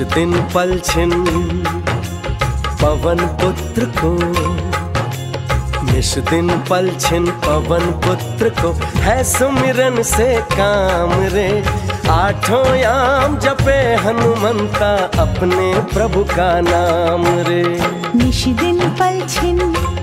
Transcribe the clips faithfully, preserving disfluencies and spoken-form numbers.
दिन पलछिन पवन पुत्र को, निश दिन पलछिन पवन पुत्र को, है सुमिरन से काम रे। आठों याम जपे हनुमंता अपने प्रभु का नाम रे। निश दिन पलछिन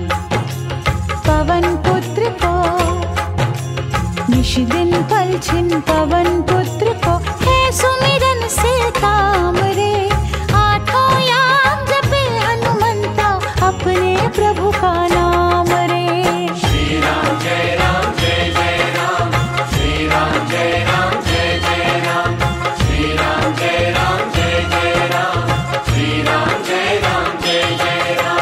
पवन पुत्र को, निश दिन पलछिन पवन पुत्र को, है सुमिरन से काम रे। आठों याम जपे हनुमंता अपने प्रभु का नाम रे। श्री राम जय राम जय जय राम, श्री राम जय राम जय जय राम, श्री राम जय राम जय जय राम, श्री राम जय राम जय जय राम।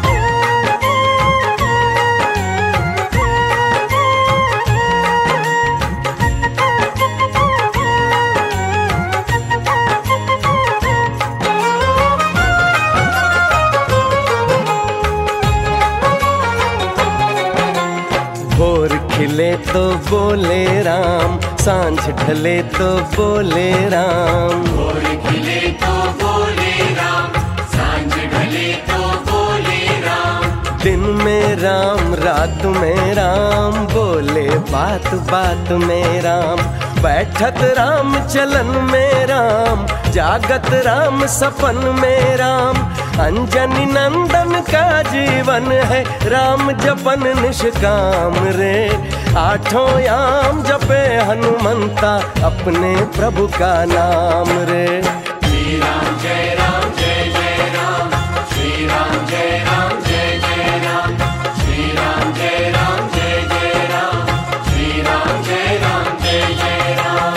भोर खिले तो बोले राम, सांझ ढले तो बोले राम। भोर खिले तो बोले राम, सांझ ढले तो बोले राम। दिन में राम रात में राम, बोले बात बात में राम। बैठत राम चलन में राम, जागत राम सपन में राम। अंजनी नंदन का जीवन है राम जपन निष्काम रे। आठों याम जपे हनुमंता अपने प्रभु का नाम रे। श्री राम जय राम जय जय राम, श्री राम जय राम जय जय राम, श्री राम जय राम जय जय राम, श्री राम जय राम जय जय राम।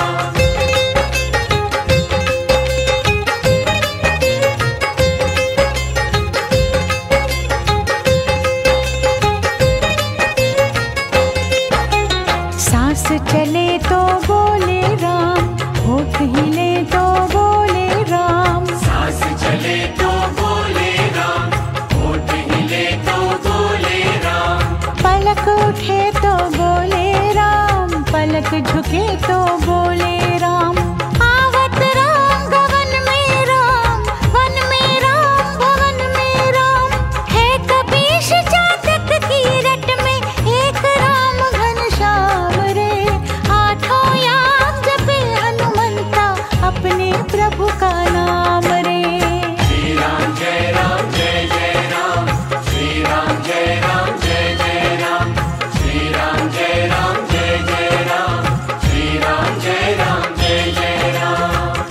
सांस चले तो बोले राम, होठ हिले तो बोले राम। सांस चले तो बोले राम, होठ हिले तो बोले राम। पलक उठे तो बोले राम, पलक झुके तो बोले राम। आवत राम गगन में राम, वन में राम भवन में राम। है कपीश चातक की रट में एक राम घनश्याम रे। आठों याम जपे हनुमंता अपने प्रभु का नाम रे। श्री राम जय राम जय जय राम, श्री राम जय राम जय जय राम, श्री राम जय राम जय जय राम, श्री राम जय राम जय जय राम।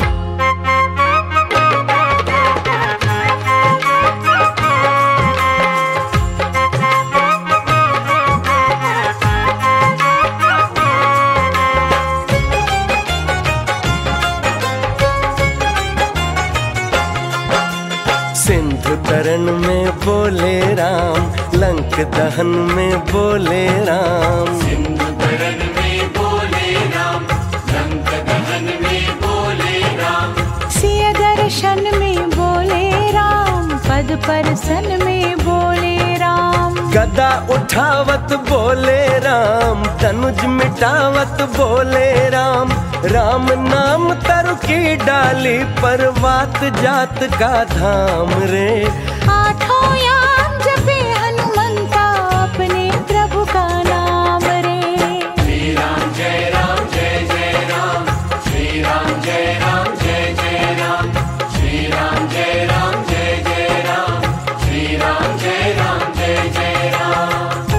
सिंधु तरन में बोले राम, लंक दहन में बोले राम। सिंधु तरन में बोले राम, लंक दहन में बोले राम। सिय दर्शन में बोले राम, पद परसन में बोले राम। गदा उठावत बोले राम, धनुज मिटावत बोले राम। राम नाम तरु की डाली पर वात जात का धाम रे। आठों याम जपे हनुमंता अपने प्रभु का नाम रे। श्री राम जय राम जय जय राम, श्री राम जय राम जय जय राम, श्री राम जय राम जय जय राम, श्री राम जय राम जय जय राम।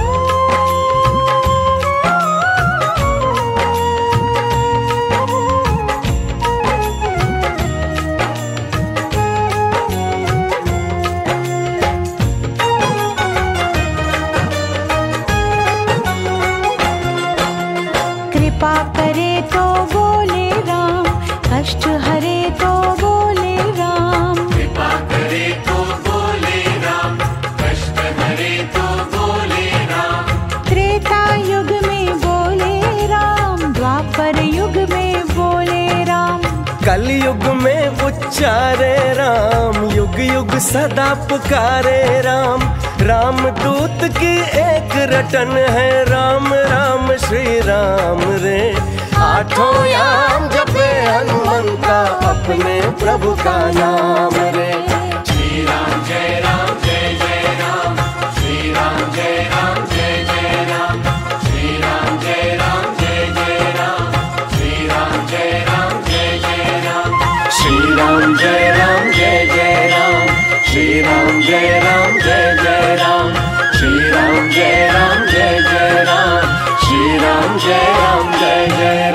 कृपा करे तो बोले राम, कष्ट हरे तो बोले राम। कृपा करे तो बोले राम, कष्ट हरे तो बोले राम। त्रेता युग में बोले राम, द्वापर युग में बोले राम। कलयुग में उच्चारे राम, युग युग सदा पुकारे राम। राम दूत की एक रटन है राम राम श्री राम रे। आठों याम जपे हनुमंता अपने प्रभु का नाम रे। श्री राम जय राम जय जय राम, श्री राम जय राम जय जय राम, श्री राम जय राम जय जय राम, श्री राम जय राम जय जय राम, श्री राम जय राम जय जय राम, श्री राम जय राम जय जय राम, श्री राम जय राम जय जय राम, श्री राम जय राम जय जय